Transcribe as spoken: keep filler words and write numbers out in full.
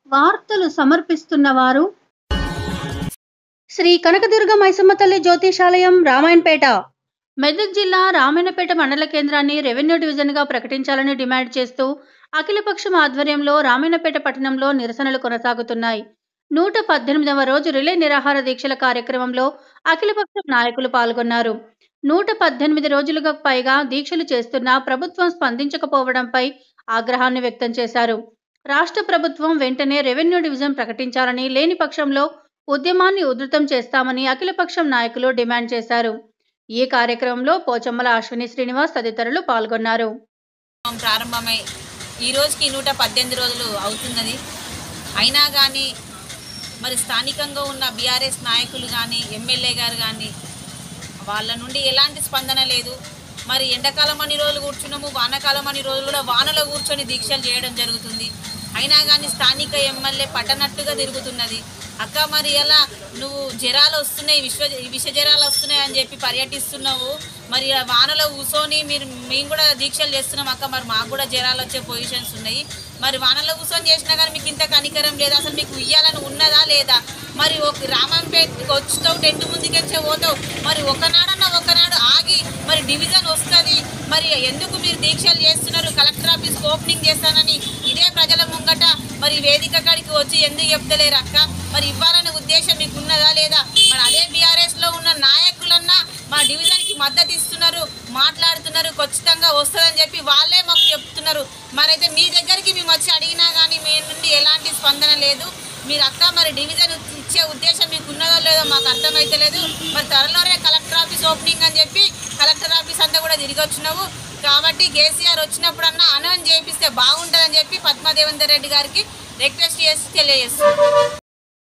వార్తలు సమర్పిస్తున్నవారు శ్రీ కనకదుర్గ మైసమ్మ తల్లి జ్యోతిషాలయం రామాయణపేట. మెదక్ జిల్లా రామాయణపేట మండల కేంద్రాన్ని రెవెన్యూ డివిజన్గా ప్రకటించాలని డిమాండ్ చేస్తూ అఖిలపక్షం ఆధ్వర్యంలో రామాయణపేట పట్టణంలో నిరసనలు కొనసాగుతున్నాయి. నూట పద్దెనిమిదవ రోజు రిలే నిరాహార దీక్షల కార్యక్రమంలో అఖిలపక్షం నాయకులు పాల్గొన్నారు. నూట పద్దెనిమిది రోజులుగా పైగా దీక్షలు చేస్తున్నా ప్రభుత్వం స్పందించకపోవడంపై ఆగ్రహాన్ని వ్యక్తం చేశారు. రాష్ట్ర ప్రభుత్వం వెంటనే రెవెన్యూ డివిజన్ ప్రకటించాలని, లేని పక్షంలో ఉద్యమాన్ని ఉధృతం చేస్తామని అఖిలపక్షం నాయకులు డిమాండ్ చేశారు. ఈ కార్యక్రమంలో పోచమ్మల అశ్విని శ్రీనివాస్ తదితరులు పాల్గొన్నారు. ప్రారంభమై ఈ రోజుకి నూట పద్దెనిమిది రోజులు అవుతున్నది. అయినా కానీ మరి స్థానికంగా ఉన్న బీఆర్ఎస్ నాయకులు కానీ ఎమ్మెల్యే గారు కానీ వాళ్ళ నుండి ఎలాంటి స్పందన లేదు. మరి ఎండాకాలం అన్ని రోజులు కూర్చున్నాము, వానాకాలం అన్ని రోజులు కూడా వానలో కూర్చొని దీక్షలు చేయడం జరుగుతుంది. అయినా కానీ స్థానిక ఎమ్మెల్యే పట్టనట్టుగా తిరుగుతున్నది. అక్క మరి ఎలా నువ్వు జ్వరాలు వస్తున్నాయి, విశ్వ విష జ్వరాలు వస్తున్నాయి అని చెప్పి పర్యటిస్తున్నావు. మరి వానలో కూర్చొని మీరు మేము కూడా దీక్షలు చేస్తున్నాం అక్క, మరి మాకు కూడా జ్వరాలు వచ్చే పొజిషన్స్ ఉన్నాయి. మరి వానలో కూర్చొని చేసినా కానీ మీకు ఇంత కనికరం లేదా? అసలు మీకు ఉయ్యాలని ఉన్నదా లేదా? మరి ఒక రామంపేటకి వచ్చుతావు, టెంట్ ముందుకెచ్చే పోతావు, మరి ఒకనాడన్నా ఒకనాడు ఆగి మరి డివిజన్ వస్తుంది. మరి ఎందుకు మీరు దీక్షలు చేస్తున్నారు? కలెక్టర్ ఆఫీస్కి ఓపెనింగ్ చేస్తానని ఇదే ప్రజల ముంగట మరి వేదిక కాడికి వచ్చి ఎందుకు చెప్తలేరు అక్క? మరి ఇవ్వాలనే ఉద్దేశం మీకు ఉన్నదా లేదా? మరి అదే బీఆర్ఎస్లో ఉన్న నాయకులన్నా మా డివిజన్కి మద్దతు ఇస్తున్నారు, మాట్లాడుతున్నారు, ఖచ్చితంగా వస్తుందని చెప్పి వాళ్ళే మాకు చెప్తున్నారు. మరైతే మీ దగ్గరికి మేము వచ్చి అడిగినా కానీ మీ నుండి ఎలాంటి స్పందన లేదు. మీరు అక్క మరి డివిజన్ ఇచ్చే ఉద్దేశం మీకు ఉన్నదో లేదో మాకు అర్థమైతే లేదు. మరి త్వరలోనే కలెక్టర్ ఆఫీస్ ఓపెనింగ్ అని చెప్పి కలెక్టర్ ఆఫీస్ అంతా కూడా తిరిగి వచ్చినావు కాబట్టి కేసీఆర్ వచ్చినప్పుడన్నా అనౌన్స్ చేపిస్తే బాగుంటుందని చెప్పి పద్మదేవేందర్ రెడ్డి గారికి రిక్వెస్ట్ చేసి తెలియజేస్తున్నాను.